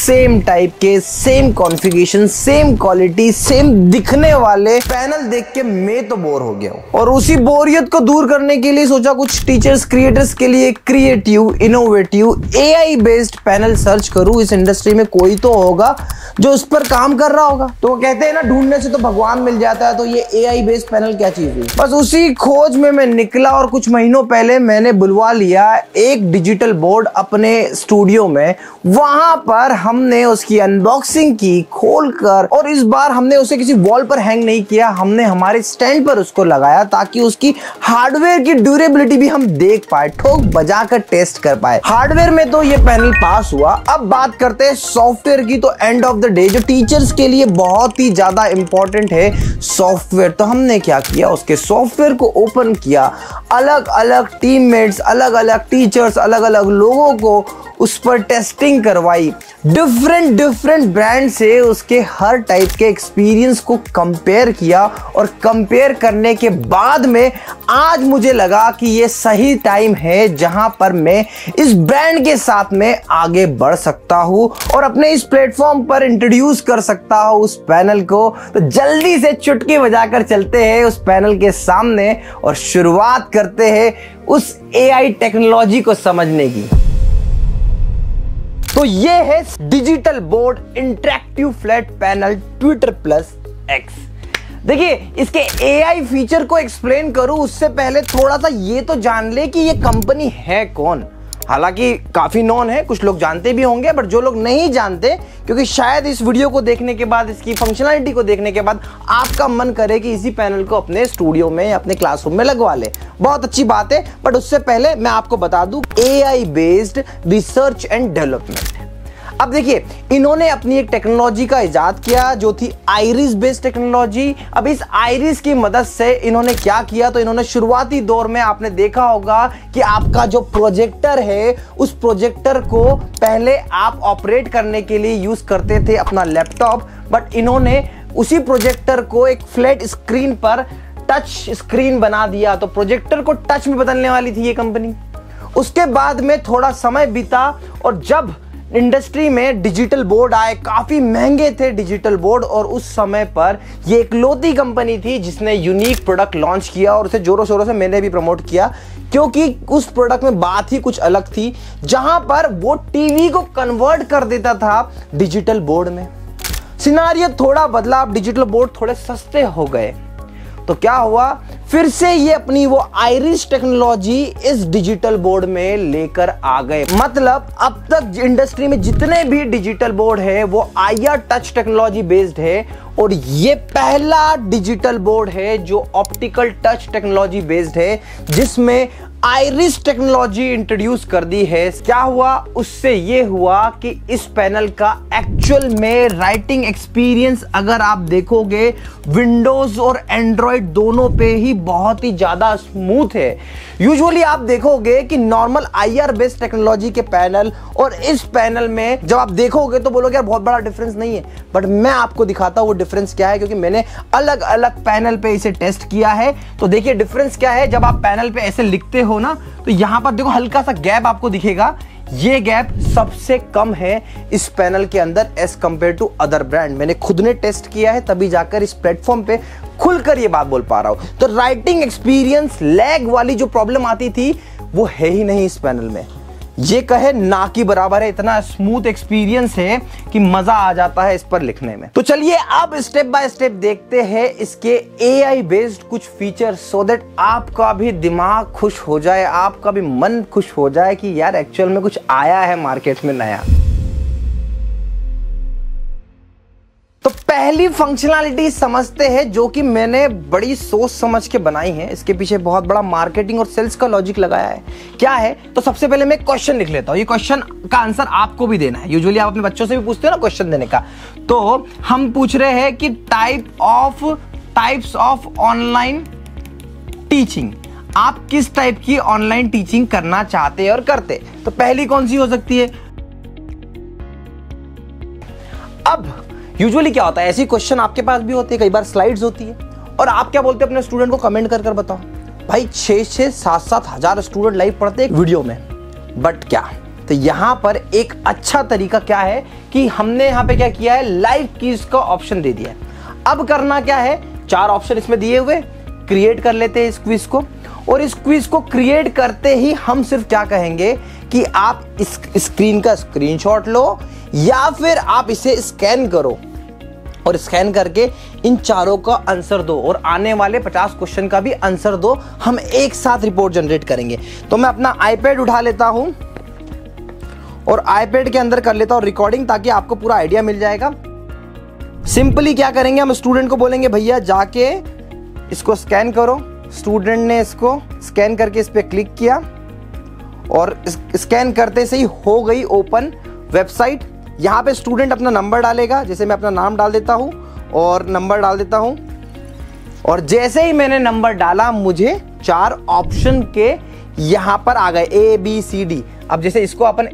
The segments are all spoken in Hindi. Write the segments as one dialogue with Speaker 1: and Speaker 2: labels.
Speaker 1: सेम टाइप के, same configuration, same quality, same दिखने वाले पैनल देख के मैं तो बोर हो गया हूँ। और उसी बोरियत को दूर करने के लिए सोचा कुछ टीचर्स क्रिएटर्स के लिए creative innovative AI based panel search करूँ। इस इंडस्ट्री में कोई तो होगा जो उस पर काम कर रहा होगा। तो कहते हैं ना, ढूंढने से तो भगवान मिल जाता है। तो ये एआई बेस्ड पैनल क्या चीज है, बस उसी खोज में मैं निकला और कुछ महीनों पहले मैंने बुलवा लिया एक डिजिटल बोर्ड अपने स्टूडियो में। वहां पर हमने उसकी अनबॉक्सिंग की खोलकर, और इस बार हमने उसे किसी वॉल पर हैंग नहीं किया, हमने हमारे स्टैंड पर उसको लगाया ताकि उसकी हार्डवेयर की ड्यूरेबिलिटी भी हम देख पाए, ठोक बजाकर टेस्ट कर पाए। हार्डवेयर में तो ये पैनल पास हुआ। अब बात करते हैं सॉफ्टवेयर की। तो एंड ऑफ द डे जो टीचर्स के लिए बहुत ही ज्यादा इंपॉर्टेंट है सॉफ्टवेयर। तो हमने क्या किया, उसके सॉफ्टवेयर को ओपन किया, अलग अलग टीममेट्स, अलग अलग टीचर्स, अलग अलग लोगों को उस पर टेस्टिंग करवाई, डिफरेंट ब्रांड से उसके हर टाइप के एक्सपीरियंस को कंपेयर किया। और कंपेयर करने के बाद में आज मुझे लगा कि ये सही टाइम है जहां पर मैं इस ब्रांड के साथ में आगे बढ़ सकता हूं और अपने इस प्लेटफॉर्म पर इंट्रोड्यूस कर सकता हूं उस पैनल को। तो जल्दी से चुटकी बजाकर चलते हैं उस पैनल के सामने और शुरुआत करते हैं उस एआई टेक्नोलॉजी को समझने की। तो ये है digital board interactive flat panel Twitter plus X. देखिए, इसके एआई फीचर को एक्सप्लेन करूं उससे पहले थोड़ा सा ये तो जान ले कि ये कंपनी है कौन। हालांकि काफी नोन है, कुछ लोग जानते भी होंगे, बट जो लोग नहीं जानते, क्योंकि शायद इस वीडियो को देखने के बाद, इसकी फंक्शनैलिटी को देखने के बाद आपका मन करे कि इसी पैनल को अपने स्टूडियो में या अपने क्लासरूम में लगवा ले। बहुत अच्छी बात है, बट उससे पहले मैं आपको बता दूं AI based research and development. अब देखिए, इन्होंने अपनी एक टेक्नोलॉजी का इजाद किया जो थी आइरिस बेस्ड टेक्नोलॉजी। अब इस आइरिस की मदद से इन्होंने क्या किया, तो इन्होंने शुरुआती दौर में आपने देखा होगा कि आपका जो प्रोजेक्टर है, उस प्रोजेक्टर को पहले आप ऑपरेट करने के लिए यूज करते थे अपना लैपटॉप, बट इन्होंने उसी प्रोजेक्टर को एक फ्लैट स्क्रीन पर टच स्क्रीन बना दिया। तो प्रोजेक्टर को टच में बदलने वाली थी ये कंपनी। उसके बाद में थोड़ा समय बीता और जब इंडस्ट्री में डिजिटल बोर्ड आए, काफी महंगे थे डिजिटल बोर्ड, और उस समय पर ये इकलौती कंपनी थी जिसने यूनिक प्रोडक्ट लॉन्च किया और उसे जोरों शोरों से मैंने भी प्रमोट किया, क्योंकि उस प्रोडक्ट में बात ही कुछ अलग थी, जहां पर वो टीवी को कन्वर्ट कर देता था डिजिटल बोर्ड में। सिनारियो थोड़ा बदला, अब डिजिटल बोर्ड थोड़े सस्ते हो गए। तो क्या हुआ, फिर से ये अपनी वो आइरिस टेक्नोलॉजी इस डिजिटल बोर्ड में लेकर आ गए। मतलब अब तक इंडस्ट्री में जितने भी डिजिटल बोर्ड है वो आईआर टच टेक्नोलॉजी बेस्ड है, और ये पहला डिजिटल बोर्ड है जो ऑप्टिकल टच टेक्नोलॉजी बेस्ड है जिसमें आइरिस टेक्नोलॉजी इंट्रोड्यूस कर दी है। क्या हुआ, उससे ये हुआ कि इस पैनल का एक्चुअल में राइटिंग एक्सपीरियंस अगर आप देखोगे विंडोज और एंड्रॉयड दोनों पे ही बहुत ही ज्यादा स्मूथ है। यूजुअली आप देखोगे कि नॉर्मल आईआर बेस्ड टेक्नोलॉजी के पैनल और इस पैनल में जब आप देखोगे तो बोलोगे यार बहुत बड़ा डिफरेंस नहीं है, बट मैं आपको दिखाता हूं वो डिफरेंस क्या है, क्योंकि मैंने अलग अलग पैनल पे इसे टेस्ट किया है। तो देखिए डिफरेंस क्या है। जब आप पैनल पे ऐसे लिखते हो ना, तो यहां पर देखो हल्का सा गैप आपको दिखेगा। ये गैप सबसे कम है इस पैनल के अंदर as compare to other brand. मैंने खुद ने टेस्ट किया है, तभी जाकर इस प्लेटफॉर्म पे खुलकर ये बात बोल पा रहा हूं। तो राइटिंग एक्सपीरियंस लैग वाली जो प्रॉब्लम आती थी वो है ही नहीं इस पैनल में। ये कहे ना की बराबर है, इतना स्मूथ एक्सपीरियंस है कि मजा आ जाता है इस पर लिखने में। तो चलिए अब स्टेप बाय स्टेप देखते हैं इसके एआई बेस्ड कुछ फीचर्स, सो दैट आपका भी दिमाग खुश हो जाए, आपका भी मन खुश हो जाए कि यार एक्चुअल में कुछ आया है मार्केट में नया। तो पहली फंक्शनैलिटी समझते हैं जो कि मैंने बड़ी सोच समझ के बनाई है। इसके पीछे बहुत बड़ा मार्केटिंग और सेल्स का लॉजिक लगाया है। क्या है, तो सबसे पहले मैं क्वेश्चन लिख लेता हूं। ये क्वेश्चन का आंसर आपको भी देना है। यूजुअली आप अपने बच्चों से भी पूछते हो ना क्वेश्चन देने का। तो हम पूछ रहे हैं कि टाइप्स ऑफ ऑनलाइन टीचिंग, आप किस टाइप की ऑनलाइन टीचिंग करना चाहते हैं और करते। तो पहली कौन सी हो सकती है। अब यूजुअली क्या होता है, ऐसी क्वेश्चन आपके पास भी होते हैं, कई बार स्लाइड्स होती है, और आप क्या बोलते हैं अपने स्टूडेंट को कमेंट कर बताओ। भाई 6-7 हज़ार स्टूडेंट लाइव पढ़ते एक वीडियो में, बट क्या तो यहां पर एक अच्छा तरीका क्या है कि हमने यहां पे क्या किया है, लाइव क्विज का ऑप्शन दे दिया है। अब करना क्या है, 4 ऑप्शन इसमें दिए हुए, क्रिएट कर लेते हैं इस क्विज को। और इस क्विज को क्रिएट करते ही हम सिर्फ क्या कहेंगे कि आप इस स्क्रीन का स्क्रीनशॉट लो या फिर आप इसे स्कैन करो और स्कैन करके इन चारों का आंसर दो और आने वाले 50 क्वेश्चन का भी आंसर दो। हम एक साथ रिपोर्ट जनरेट करेंगे। तो मैं अपना आईपैड उठा लेता हूं और आईपैड के अंदर कर लेता हूं रिकॉर्डिंग, ताकि आपको पूरा आइडिया मिल जाएगा। सिंपली क्या करेंगे, हम स्टूडेंट को बोलेंगे भैया जाके इसको स्कैन करो। स्टूडेंट ने इसको स्कैन करके इस पे क्लिक किया और स्कैन करते से ही हो गई ओपन वेबसाइट। यहाँ पे स्टूडेंट अपना नंबर डालेगा, जैसे मैं अपना नाम डाल देता हूँ और नंबर डाल देता हूँ। और जैसे ही मैंने नंबर डाला मुझे 4 ऑप्शन के यहाँ पर आ गए, ABCD। अब जैसे इसको अपन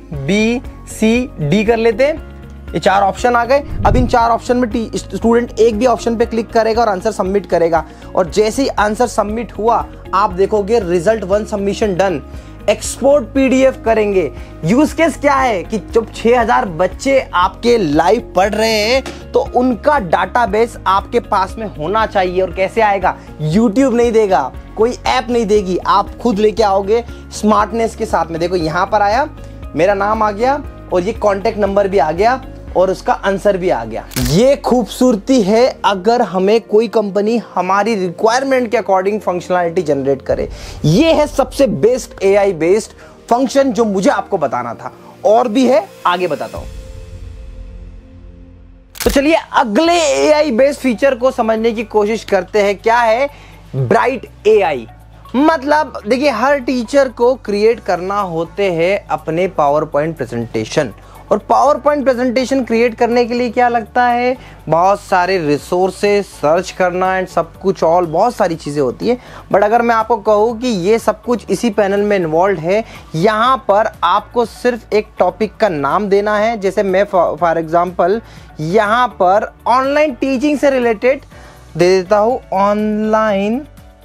Speaker 1: ABCD कर लेते हैं, ये 4 ऑप्शन आ गए। अब इन 4 ऑप्शन में स्टूडेंट एक भी ऑप्शन पे क्लिक करेगा और आंसर सबमिट करेगा। और जैसे ही आंसर सबमिट हुआ आप देखोगे result 1 submission done. Export PDF करेंगे। यूज केस क्या है कि जब 6000 बच्चे आपके लाइव पढ़ रहे हैं तो उनका डाटाबेस आपके पास में होना चाहिए। और कैसे आएगा, YouTube नहीं देगा, कोई ऐप नहीं देगी, आप खुद लेके आओगे स्मार्टनेस के साथ में। देखो यहां पर आया, मेरा नाम आ गया और ये कॉन्टेक्ट नंबर भी आ गया और उसका आंसर भी आ गया। ये खूबसूरती है अगर हमें कोई कंपनी हमारी रिक्वायरमेंट के अकॉर्डिंग फंक्शनैलिटी जनरेट करे। ये है सबसे बेस्ट AI बेस्ड फंक्शन जो मुझे आपको बताना था। और भी है, आगे बताता हूं। तो चलिए अगले AI बेस्ड फीचर को समझने की कोशिश करते हैं। क्या है ब्राइट AI? मतलब देखिए, हर टीचर को क्रिएट करना होते हैं अपने पावर पॉइंट प्रेजेंटेशन। और पावर पॉइंट प्रेजेंटेशन क्रिएट करने के लिए क्या लगता है, बहुत सारे रिसोर्सेज सर्च करना एंड सब कुछ, और बहुत सारी चीज़ें होती है। बट अगर मैं आपको कहूँ कि ये सब कुछ इसी पैनल में इन्वॉल्व है, यहाँ पर आपको सिर्फ एक टॉपिक का नाम देना है। जैसे मैं फॉर एग्जांपल यहाँ पर ऑनलाइन टीचिंग से रिलेटेड दे देता हूँ। ऑनलाइन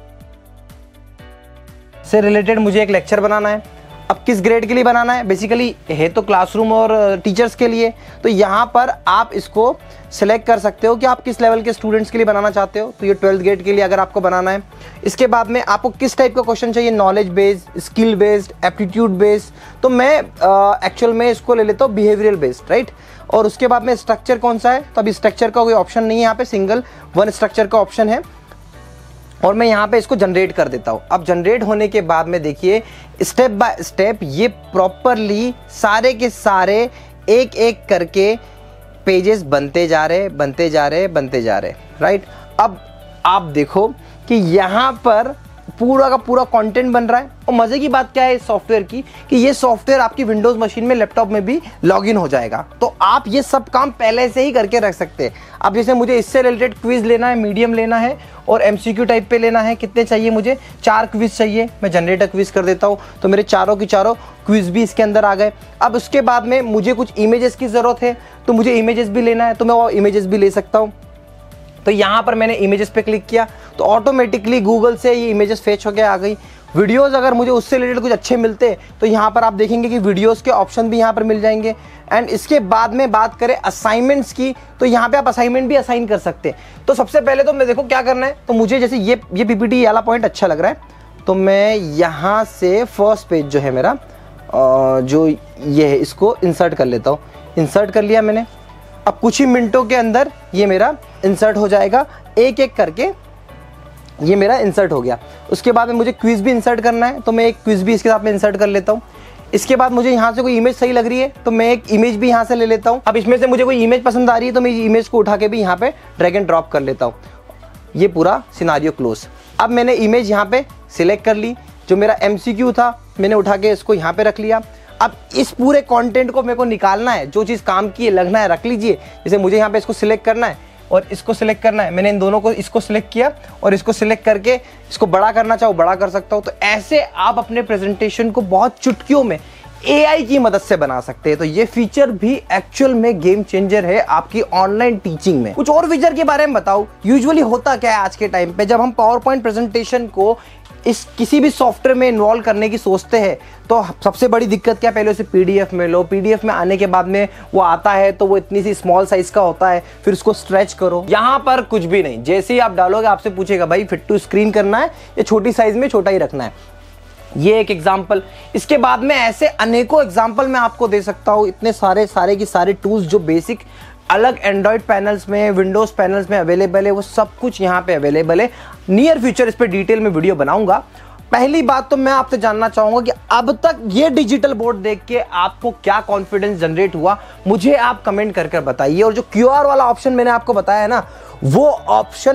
Speaker 1: से रिलेटेड मुझे एक लेक्चर बनाना है। अब किस ग्रेड के लिए बनाना है, बेसिकली है तो क्लासरूम और टीचर्स के लिए। तो यहाँ पर आप इसको सिलेक्ट कर सकते हो कि आप किस लेवल के स्टूडेंट्स के लिए बनाना चाहते हो। तो ये 12th ग्रेड के लिए अगर आपको बनाना है। इसके बाद में आपको किस टाइप का क्वेश्चन चाहिए, knowledge based, skill based, aptitude based. तो मैं एक्चुअल में इसको ले लेता हूँ बिहेवियरल बेस्ड, राइट। और उसके बाद में स्ट्रक्चर कौन सा है, तो अभी स्ट्रक्चर का कोई ऑप्शन नहीं है, यहाँ पे सिंगल 1 स्ट्रक्चर का ऑप्शन है। और मैं यहाँ पे इसको जनरेट कर देता हूँ। अब जनरेट होने के बाद में देखिए स्टेप बाय स्टेप ये प्रॉपरली सारे के सारे एक एक करके पेजेस बनते जा रहे, राइट। अब आप देखो कि यहाँ पर पूरा का पूरा कंटेंट बन रहा है। और मजे की बात क्या है इस सॉफ्टवेयर की कि ये सॉफ्टवेयर आपकी विंडोज मशीन में, लैपटॉप में भी लॉगिन हो जाएगा। तो आप ये सब काम पहले से ही करके रख सकते हैं। अब जैसे मुझे इससे रिलेटेड क्विज लेना है, मीडियम लेना है और MCQ टाइप पे लेना है। कितने चाहिए मुझे, 4 क्विज चाहिए। मैं जनरेट क्विज कर देता हूँ, तो मेरे चारों की चारों क्विज भी इसके अंदर आ गए। अब उसके बाद में मुझे कुछ इमेजेस की जरूरत है, तो मुझे इमेजेस भी लेना है, तो मैं वो इमेजेस भी ले सकता हूँ। तो यहाँ पर मैंने इमेजेस पे क्लिक किया तो ऑटोमेटिकली गूगल से ये इमेजेस फेच होके आ गई। वीडियोस अगर मुझे उससे रिलेटेड कुछ अच्छे मिलते तो यहाँ पर आप देखेंगे कि वीडियोस के ऑप्शन भी यहाँ पर मिल जाएंगे। एंड इसके बाद में बात करें असाइनमेंट्स की, तो यहाँ पे आप असाइनमेंट भी असाइन कर सकते हैं। तो सबसे पहले तो मैं देखो क्या करना है, तो मुझे जैसे ये PPT वाला पॉइंट अच्छा लग रहा है, तो मैं यहाँ से फर्स्ट पेज जो है मेरा जो ये है इसको इंसर्ट कर लेता हूँ। इंसर्ट कर लिया मैंने। अब कुछ ही मिनटों के अंदर ये मेरा इंसर्ट हो जाएगा, एक एक करके ये मेरा इंसर्ट हो गया। उसके बाद में मुझे क्विज भी इंसर्ट करना है, तो मैं एक क्विज भी इसके साथ में इंसर्ट कर लेता हूँ। इसके बाद मुझे यहाँ से कोई इमेज सही लग रही है तो मैं एक इमेज भी यहाँ से ले लेता हूँ। अब इसमें से मुझे कोई इमेज पसंद आ रही है तो मैं इमेज को उठा के भी यहाँ पे ड्रैग एंड ड्रॉप कर लेता हूँ। ये पूरा सिनारियो क्लोज। अब मैंने इमेज यहाँ पे सिलेक्ट कर ली, जो मेरा MCQ था मैंने उठा के इसको यहाँ पे रख लिया। अब इस पूरे कंटेंट को मेरे को निकालना है, जो चीज़ काम की है लगना है रख लीजिए। जैसे मुझे यहाँ पे इसको सिलेक्ट करना है और इसको सिलेक्ट करना है, मैंने इन दोनों को इसको सिलेक्ट किया और इसको सिलेक्ट करके इसको बड़ा करना चाहो बड़ा कर सकता हूँ। तो ऐसे आप अपने प्रेजेंटेशन को बहुत चुटकियों में AI की मदद से बना सकते हैं। तो ये फीचर भी एक्चुअल में गेम चेंजर है आपकी ऑनलाइन टीचिंग में। कुछ और फीचर के बारे में बताओ। यूजुअली होता क्या है आज के टाइम पे, जब हम पावर पॉइंट प्रेजेंटेशन को इस किसी भी सॉफ्टवेयर में इन्वॉल्व करने की सोचते हैं तो सबसे बड़ी दिक्कत क्या, पहले उसे पीडीएफ में लो, पीडीएफ में आने के बाद में वो आता है तो वो इतनी सी स्मॉल साइज का होता है, फिर उसको स्ट्रेच करो। यहां पर कुछ भी नहीं, जैसे ही आप डालोगे आपसे पूछेगा भाई फिट टू स्क्रीन करना है या छोटी साइज में छोटा ही रखना है। ये एक एग्जाम्पल। इसके बाद में ऐसे अनेकों एग्जाम्पल मैं आपको दे सकता हूं, इतने सारे की सारे टूल्स जो बेसिक अलग एंड्रॉइड पैनल्स में, विंडोज पैनल्स में अवेलेबल है, वो सब कुछ यहाँ पे अवेलेबल है। नियर फ्यूचर इस पे डिटेल में वीडियो बनाऊंगा। पहली बात तो मैं आपसे जानना चाहूंगा कि अब तक ये डिजिटल बोर्ड देख के आपको क्या कॉन्फिडेंस जनरेट हुआ, मुझे आप कमेंट करके बताइए। और जो क्यूआर वाला ऑप्शन मैंने आपको बताया है ना, वो ऑप्शन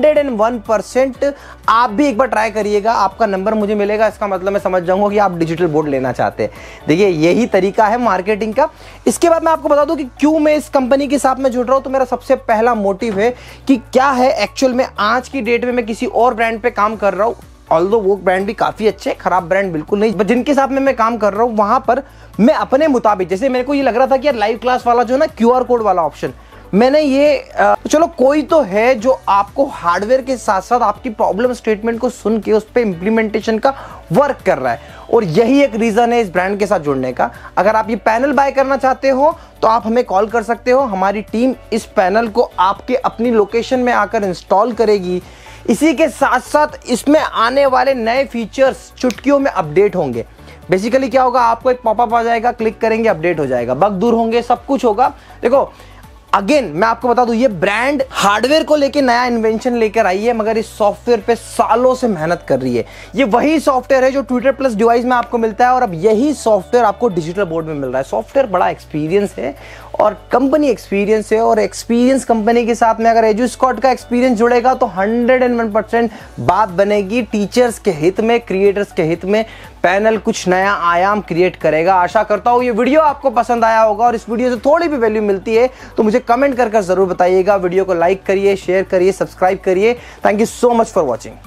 Speaker 1: 101% आप भी एक बार ट्राई करिएगा, आपका नंबर मुझे मिलेगा, इसका मतलब मैं समझ जाऊंगा कि आप डिजिटल बोर्ड लेना चाहते हैं। देखिए यही तरीका है मार्केटिंग का। इसके बाद मैं आपको बता दूं कि क्यों मैं इस कंपनी के साथ में जुड़ रहा हूं। तो मेरा सबसे पहला मोटिव है कि क्या है एक्चुअल में आज की डेट में मैं किसी और ब्रांड पे काम कर रहा हूं, ऑल्दो वो ब्रांड भी काफी अच्छे, खराब ब्रांड बिल्कुल नहीं, जिनके साथ में मैं काम कर रहा हूं वहां पर मैं अपने मुताबिक, जैसे मेरे को ये लग रहा था कि यार लाइव क्लास वाला जो है ना क्यूआर कोड वाला ऑप्शन, मैंने ये चलो कोई तो है जो आपको हार्डवेयर के साथ साथ आपकी प्रॉब्लम स्टेटमेंट को सुन के उस पर इंप्लीमेंटेशन का वर्क कर रहा है, और यही एक रीजन है इस ब्रांड के साथ जुड़ने का। अगर आप ये पैनल बाय करना चाहते हो तो आप हमें कॉल कर सकते हो, हमारी टीम इस पैनल को आपके अपनी लोकेशन में आकर इंस्टॉल करेगी। इसी के साथ साथ इसमें आने वाले नए फीचर्स चुटकियों में अपडेट होंगे। बेसिकली क्या होगा, आपको एक पॉपअप आ जाएगा, क्लिक करेंगे अपडेट हो जाएगा, बग दूर होंगे, सब कुछ होगा। देखो अगेन मैं आपको बता दूं, ये ब्रांड हार्डवेयर को लेके नया इन्वेंशन लेकर आई है, मगर इस सॉफ्टवेयर पे सालों से मेहनत कर रही है। ये वही सॉफ्टवेयर है जो ट्विटर प्लस डिवाइस में आपको मिलता है, और अब यही सॉफ्टवेयर आपको डिजिटल बोर्ड में मिल रहा है। सॉफ्टवेयर बड़ा एक्सपीरियंस है और कंपनी एक्सपीरियंस है, और एक्सपीरियंस कंपनी के साथ में अगर एजुस्कॉट का एक्सपीरियंस जुड़ेगा तो 101% बात बनेगी टीचर्स के हित में, क्रिएटर्स के हित में। पैनल कुछ नया आयाम क्रिएट करेगा। आशा करता हूं ये वीडियो आपको पसंद आया होगा, और इस वीडियो से थोड़ी भी वैल्यू मिलती है तो मुझे कमेंट कर जरूर बताइएगा। वीडियो को लाइक करिए, शेयर करिए, सब्सक्राइब करिए। Thank you so much for watching.